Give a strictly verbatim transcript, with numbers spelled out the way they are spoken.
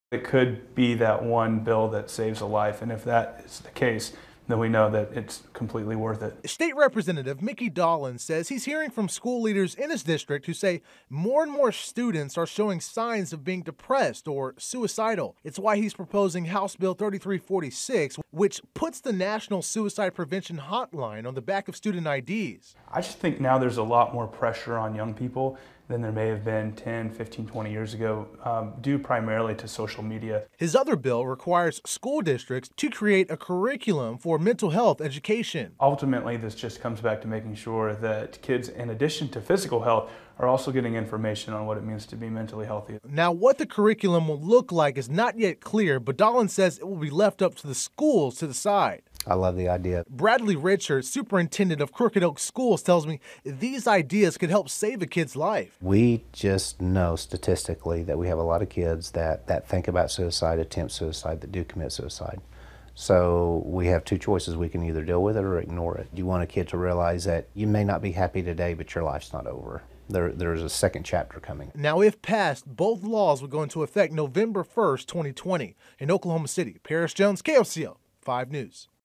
It could be that one bill that saves a life, and if that is the case, then we know that it's completely worth it. State Representative Mickey Dollens says he's hearing from school leaders in his district who say more and more students are showing signs of being depressed or suicidal. It's why he's proposing House Bill thirty-three forty-six, which puts the National Suicide Prevention Hotline on the back of student I Ds. I just think now there's a lot more pressure on young people than there may have been ten, fifteen, twenty years ago, um, due primarily to social media. His other bill requires school districts to create a curriculum for mental health education. Ultimately, this just comes back to making sure that kids, in addition to physical health, are also getting information on what it means to be mentally healthy. Now, what the curriculum will look like is not yet clear, but Dollens says it will be left up to the schools to decide. I love the idea. Bradley Richards, superintendent of Crooked Oak Schools, tells me these ideas could help save a kid's life. We just know statistically that we have a lot of kids that, that think about suicide, attempt suicide, that do commit suicide. So we have two choices. We can either deal with it or ignore it. You want a kid to realize that you may not be happy today, but your life's not over. There, there's a second chapter coming. Now, if passed, both laws would go into effect November first, twenty twenty. In Oklahoma City, Paris Jones, K O C O five News.